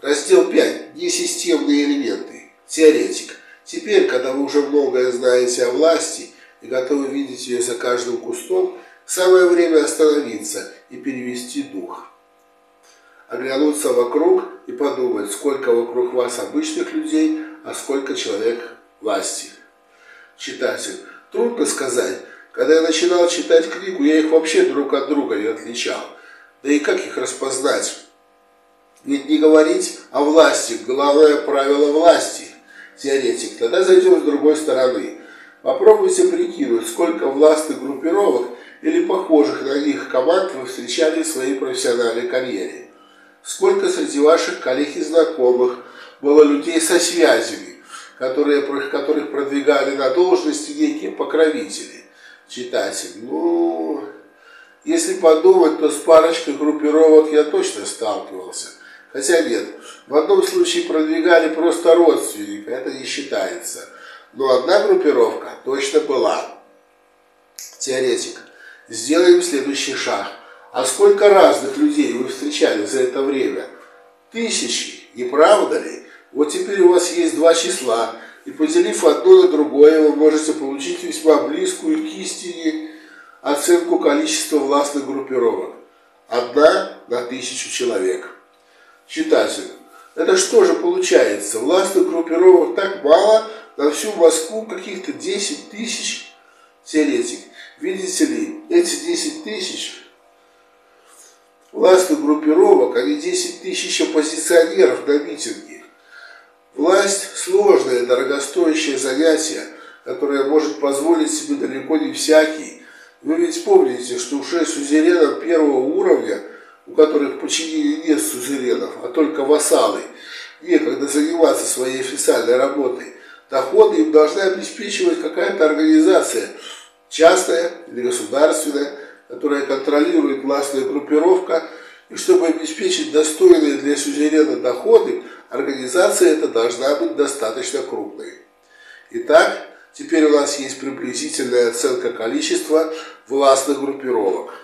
Раздел 5. Несистемные элементы. Теоретик. Теперь, когда вы уже многое знаете о власти и готовы видеть ее за каждым кустом, самое время остановиться и перевести дух. Оглянуться вокруг и подумать, сколько вокруг вас обычных людей, а сколько человек власти. Читатель. Трудно сказать. Когда я начинал читать книгу, я их вообще друг от друга не отличал. Да и как их распознать? Ведь не говорить о власти, главное правило власти. Теоретик. Тогда зайдем с другой стороны. Попробуйте прикинуть, сколько властных группировок или похожих на них команд вы встречали в своей профессиональной карьере. Сколько среди ваших коллег и знакомых было людей со связями, которых продвигали на должности некие покровители. Читатель. Если подумать, то с парочкой группировок я точно сталкивался. Хотя нет, в одном случае продвигали просто родственника, это не считается. Но одна группировка точно была. Теоретик. Сделаем следующий шаг. А сколько разных людей вы встречали за это время? Тысячи, не правда ли? Вот теперь у вас есть два числа, и поделив одно на другое, вы можете получить весьма близкую к истине оценку количества властных группировок. 1 на 1000 человек. Читатель. Это что же получается? Властных группировок так мало, на всю Москву каких-то 10 тысяч? Теоретик. Видите ли, эти 10 тысяч властных группировок, а не 10 тысяч оппозиционеров на митинге. Власть – сложное, дорогостоящее занятие, которое может позволить себе далеко не всякий. Вы ведь помните, что уже сюзеренам первого уровня, у которых в подчинении нет сюзеренов, а только вассалы, некогда заниматься своей официальной работой, доходы им должна обеспечивать какая-то организация, частная или государственная, которая контролирует властная группировка, и чтобы обеспечить достойные для сюзерена доходы, организация эта должна быть достаточно крупной. Итак, теперь у нас есть приблизительная оценка количества властных группировок.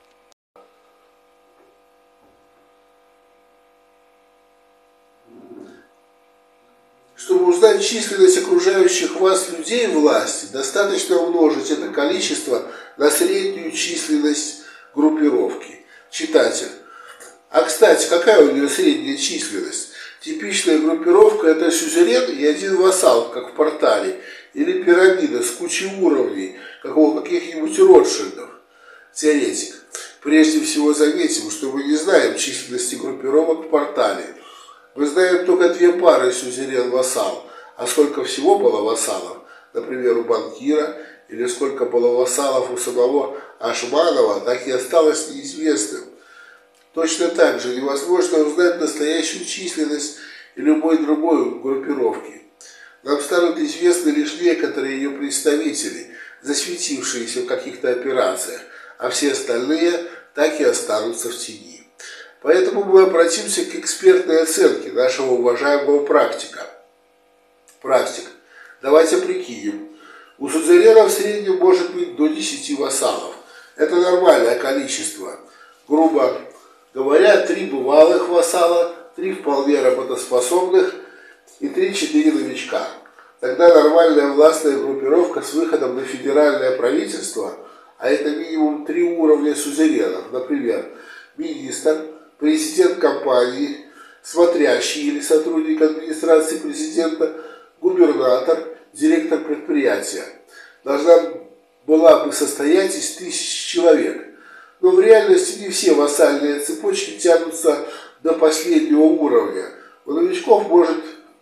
Чтобы узнать численность окружающих вас людей власти, достаточно умножить это количество на среднюю численность группировки. Читатель. А кстати, какая у нее средняя численность? Типичная группировка – это сюзерен и один вассал, как в портале, или пирамида с кучей уровней, как у каких-нибудь Ротшильдов. Теоретик. Прежде всего заметим, что мы не знаем численности группировок в портале. Мы знаем только 2 пары сюзерен-вассал, а сколько всего было вассалов, например, у банкира, или сколько было вассалов у самого Ашманова, так и осталось неизвестным. Точно так же невозможно узнать настоящую численность и любой другой группировки. Нам станут известны лишь некоторые ее представители, засветившиеся в каких-то операциях, а все остальные так и останутся в тени. Поэтому мы обратимся к экспертной оценке нашего уважаемого практика. Практик. Давайте прикинем. У сюзерена в среднем может быть до 10 вассалов. Это нормальное количество. Грубо говоря, 3 бывалых вассала, 3 вполне работоспособных и 3-4 новичка. Тогда нормальная властная группировка с выходом на федеральное правительство, а это минимум 3 уровня сюзеренов, например, министр, президент компании, смотрящий или сотрудник администрации президента, губернатор, директор предприятия. Должна была бы состоять из 1000 человек. Но в реальности не все вассальные цепочки тянутся до последнего уровня. У новичков может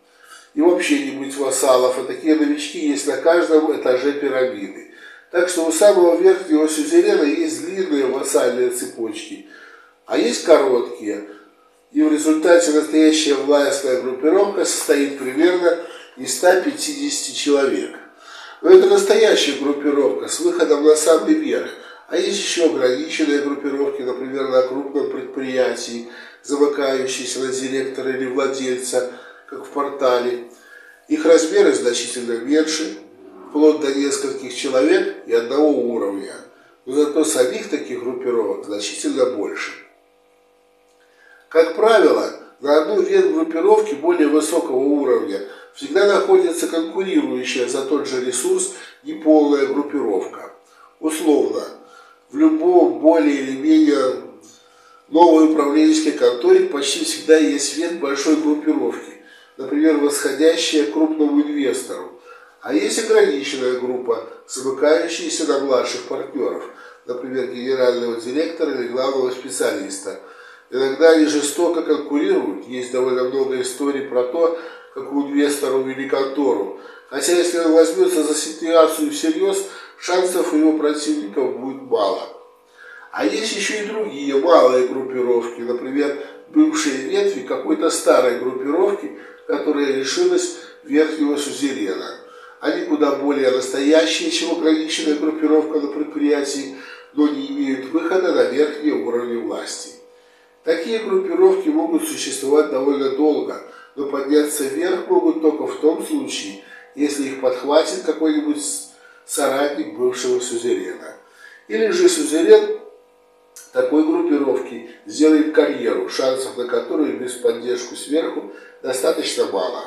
и вообще не быть вассалов, а такие новички есть на каждом этаже пирамиды. Так что у самого верхнего сюзерена есть длинные вассальные цепочки, а есть короткие, и в результате настоящая властная группировка состоит примерно из 150 человек. Но это настоящая группировка с выходом на самый верх, а есть еще ограниченные группировки, например, на крупном предприятии, замыкающиеся на директора или владельца, как в портале. Их размеры значительно меньше, вплоть до нескольких человек и одного уровня, но зато самих таких группировок значительно больше. Как правило, на одну ветвь группировки более высокого уровня всегда находится конкурирующая за тот же ресурс неполная группировка. Условно, в любом более или менее новой управленческой конторе почти всегда есть ветвь большой группировки, например, восходящая к крупному инвестору, а есть ограниченная группа, смыкающаяся на младших партнеров, например, генерального директора или главного специалиста. Иногда они жестоко конкурируют, есть довольно много историй про то, как у инвестора увели контору. Хотя если он возьмется за ситуацию всерьез, шансов у его противников будет мало. А есть еще и другие малые группировки, например, бывшие ветви какой-то старой группировки, которая лишилась верхнего сюзерена. Они куда более настоящие, чем ограниченная группировка на предприятии, но не имеют выхода на верхние уровни власти. Такие группировки могут существовать довольно долго, но подняться вверх могут только в том случае, если их подхватит какой-нибудь соратник бывшего сюзерена. Или же сюзерен такой группировки сделает карьеру, шансов на которую без поддержки сверху достаточно мало.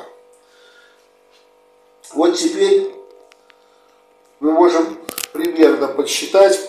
Вот теперь мы можем примерно подсчитать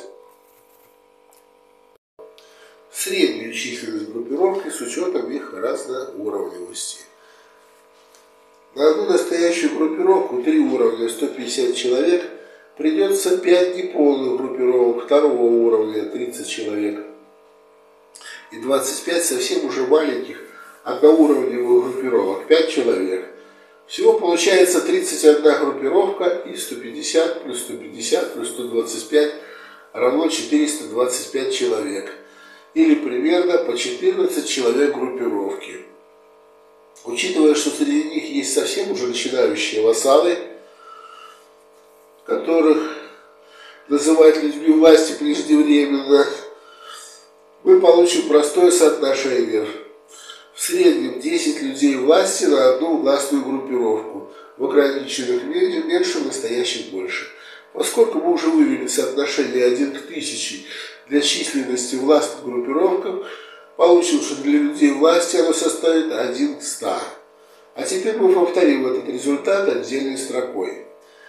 среднюю численность группировки с учетом их разноуровневости. На одну настоящую группировку 3 уровня 150 человек придется 5 неполных группировок второго уровня 30 человек и 25 совсем уже маленьких одноуровневых группировок 5 человек. Всего получается 31 группировка и 150 плюс 150 плюс 125 равно 425 человек. Или примерно по 14 человек группировки. Учитывая, что среди них есть совсем уже начинающие вассалы, которых называть людьми власти преждевременно, мы получим простое соотношение. В среднем 10 людей власти на одну властную группировку, в ограниченных меньше, в настоящих больше. Поскольку мы уже вывели соотношение 1 к 1000 для численности властных группировок, получим, что для людей власти оно составит 1 к 100. А теперь мы повторим этот результат отдельной строкой.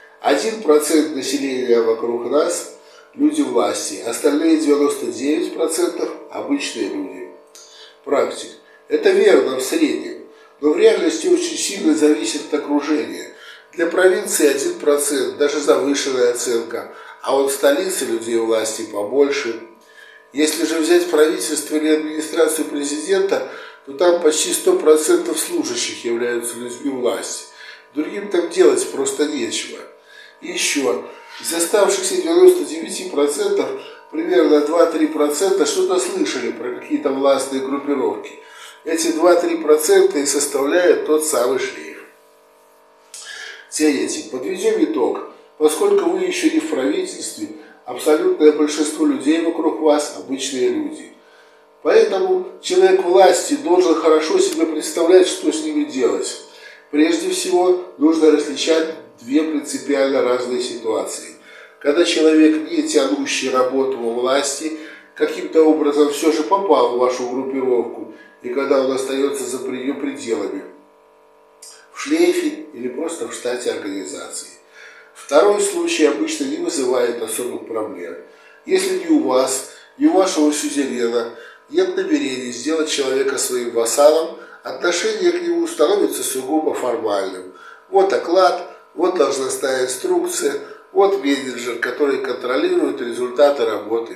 1% населения вокруг нас – люди власти, остальные 99% – обычные люди. Практик. Это верно в среднем, но в реальности очень сильно зависит от окружения. Для провинции 1%, даже завышенная оценка, а вот в столице людей власти побольше. Если же взять правительство или администрацию президента, то там почти 100% служащих являются людьми власти. Другим там делать просто нечего. И еще, из оставшихся 99% примерно 2-3% что-то слышали про какие-то властные группировки. Эти 2-3% и составляют тот самый шлейф. Теоретик, подведем итог. Поскольку вы еще не в правительстве, абсолютное большинство людей вокруг вас – обычные люди. Поэтому человек власти должен хорошо себе представлять, что с ними делать. Прежде всего, нужно различать две принципиально разные ситуации. Когда человек, не тянущий работу во власти, каким-то образом все же попал в вашу группировку, и когда он остается за ее пределами, в шлейфе или просто в штате организации. Второй случай обычно не вызывает особых проблем. Если ни у вас, ни у вашего сюзерена нет намерения сделать человека своим вассалом, отношение к нему становится сугубо формальным. Вот оклад, вот должностная инструкция, вот менеджер, который контролирует результаты работы.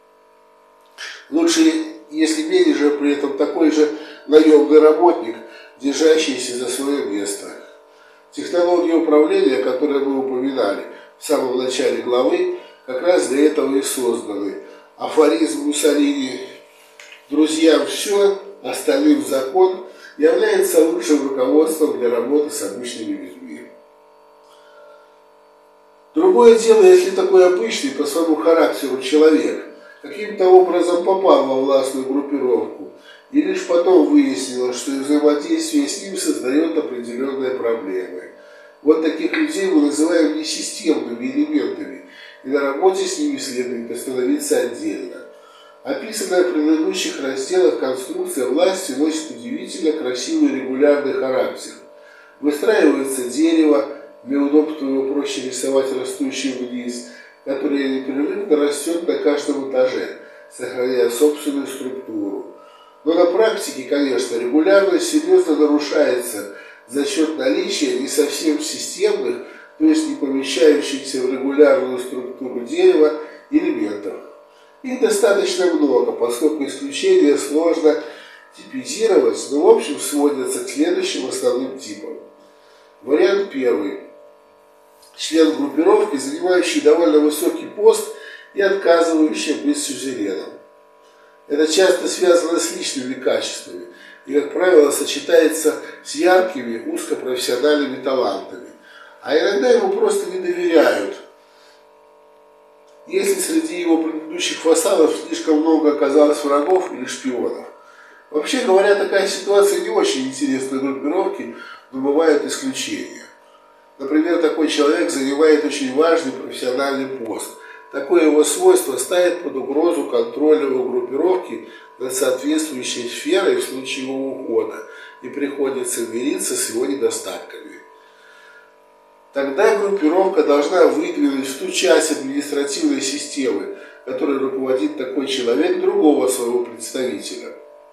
Лучше, если менеджер при этом такой же наемный работник, держащийся за свое место. Технологии управления, которые мы упоминали в самом начале главы, как раз для этого и созданы. Афоризм Муссолини «Друзьям все, остальным закон» является лучшим руководством для работы с обычными людьми. Другое дело, если такой обычный по своему характеру человек каким-то образом попал во властную группировку, и лишь потом выяснилось, что взаимодействие с ним создает определенные проблемы. Вот таких людей мы называем несистемными элементами, и на работе с ними следует остановиться отдельно. Описанная в предыдущих разделах конструкция власти носит удивительно красивый регулярный характер. Выстраивается дерево, для удобства его проще рисовать растущий вниз, которое непрерывно растет на каждом этаже, сохраняя собственную структуру. Но на практике, конечно, регулярность серьезно нарушается за счет наличия не совсем системных, то есть не помещающихся в регулярную структуру дерева элементов. Их достаточно много, поскольку исключения сложно типизировать, но в общем сводятся к следующим основным типам. Вариант первый. Член группировки, занимающий довольно высокий пост и отказывающий быть сюзереном. Это часто связано с личными качествами и, как правило, сочетается с яркими узкопрофессиональными талантами. А иногда ему просто не доверяют, если среди его предыдущих вассалов слишком много оказалось врагов или шпионов. Вообще говоря, такая ситуация не очень интересна группировке, но бывают исключения. Например, такой человек занимает очень важный профессиональный пост. Такое его свойство ставит под угрозу контроля его группировки над соответствующей сферой в случае его ухода, и приходится мириться с его недостатками. Тогда группировка должна выдвинуть в ту часть административной системы, которой руководит такой человек, другого своего представителя.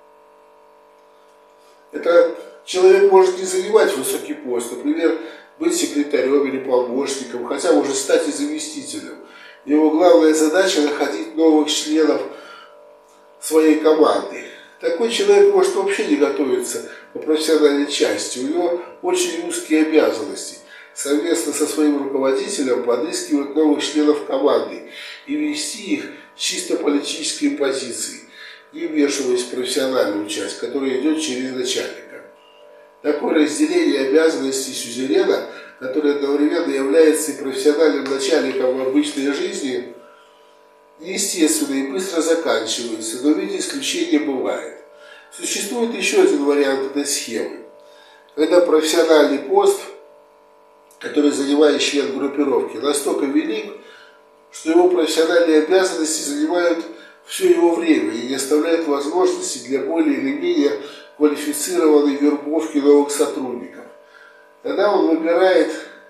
Этот человек может не занимать высокий пост, например, быть секретарем или помощником, хотя может стать и заместителем. Его главная задача – находить новых членов своей команды. Такой человек может вообще не готовиться по профессиональной части, у него очень узкие обязанности. Совместно со своим руководителем подыскивать новых членов команды и вести их с чисто политической позиции, не вмешиваясь в профессиональную часть, которая идет через начальника. Такое разделение обязанностей сюзерена, который одновременно является и профессиональным начальником в обычной жизни, неестественно и быстро заканчивается, но в виде исключения бывает. Существует еще один вариант этой схемы, когда профессиональный пост, который занимает член группировки, настолько велик, что его профессиональные обязанности занимают все его время и не оставляют возможности для более или менее квалифицированной вербовки новых сотрудников. Тогда он выбирает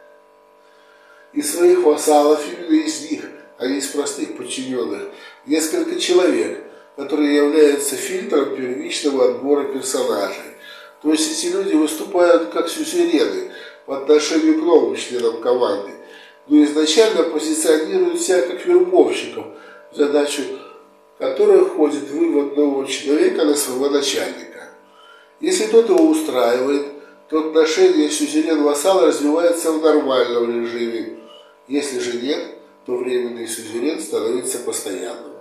из своих вассалов, именно из них, а не из простых подчиненных, несколько человек, которые являются фильтром первичного отбора персонажей. То есть эти люди выступают как сюзерены по отношению к новым членам команды, но изначально позиционируют себя как вербовщиков, в задачу которых входит вывод нового человека на своего начальника. Если тот его устраивает, то отношения сюзерен-вассал развиваются в нормальном режиме. Если же нет, то временный сюзерен становится постоянным.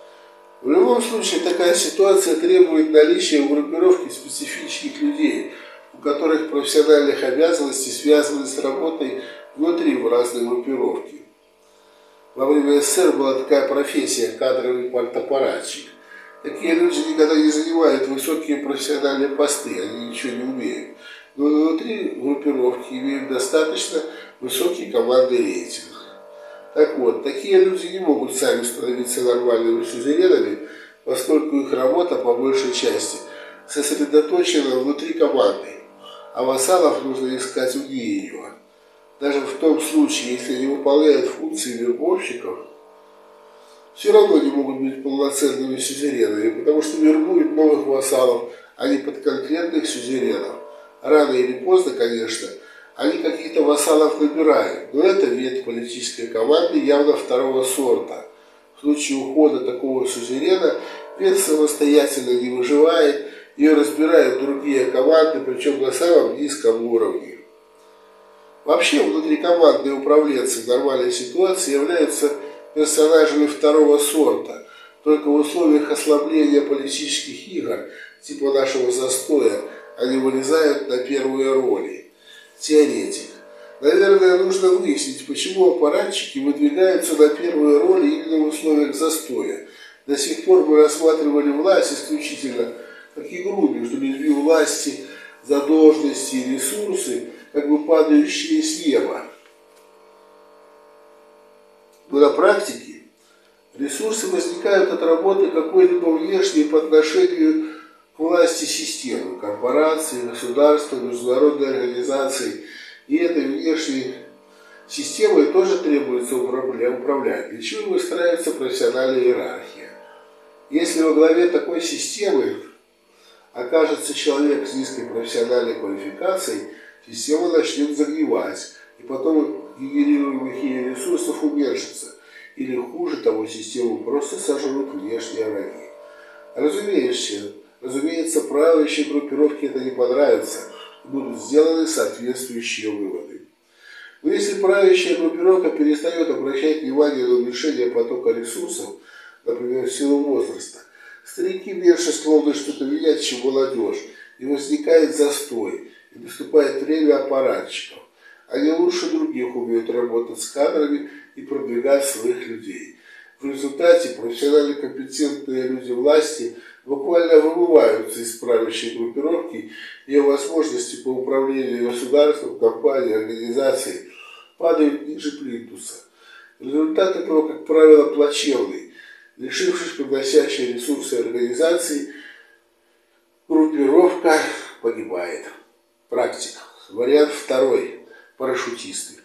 В любом случае, такая ситуация требует наличия в группировке специфических людей, у которых профессиональных обязанностей связаны с работой внутри в разной группировке. Во время СССР была такая профессия – кадровый партаппаратчик. Такие люди никогда не занимают высокие профессиональные посты, они ничего не умеют. Но внутри группировки имеют достаточно высокий командный рейтинг. Так вот, такие люди не могут сами становиться нормальными сюзеренами, поскольку их работа по большей части сосредоточена внутри команды, а вассалов нужно искать вне ее. Даже в том случае, если они выполняют функции вербовщиков, все равно не могут быть полноценными сюзеренами, потому что вербуют новых вассалов, а не под конкретных сюзеренов. Рано или поздно, конечно, они каких-то вассалов набирают, но это вид политической команды явно второго сорта. В случае ухода такого сюзерена вид самостоятельно не выживает, ее разбирают другие команды, причем на самом низком уровне. Вообще, внутрикомандные управленцы в нормальной ситуации являются персонажами второго сорта, только в условиях ослабления политических игр, типа нашего застоя, они вылезают на первые роли. Теоретик. Наверное, нужно выяснить, почему аппаратчики выдвигаются на первые роли именно в условиях застоя. До сих пор мы рассматривали власть исключительно как игру между людьми власти за должности и ресурсы, как бы падающие с неба. Но на практике Ресурсы возникают от работы какой-либо внешней по отношению к власти системы, корпорации, государства, международной организации. И этой внешней системой тоже требуется управлять, для чего выстраивается профессиональная иерархия. Если во главе такой системы окажется человек с низкой профессиональной квалификацией, система начнет загнивать, и потом генерируемых ей ресурсов уменьшится. Или хуже того, систему просто сожрут внешние враги. Разумеется, правящей группировке это не понравится, и будут сделаны соответствующие выводы. Но если правящая группировка перестает обращать внимание на уменьшение потока ресурсов, например, в силу возраста, старики меньше склонны что-то менять, чем молодежь, и возникает застой, и наступает время аппаратчиков. Они лучше других умеют работать с кадрами и продвигать своих людей. В результате профессионально компетентные люди власти буквально вымываются из правящей группировки, и ее возможности по управлению государством, компанией, организацией падают ниже плинтуса. Результат этого, как правило, плачевный. Лишившись приносящей ресурсы организации, группировка погибает. Практика. Вариант второй. Парашютисты.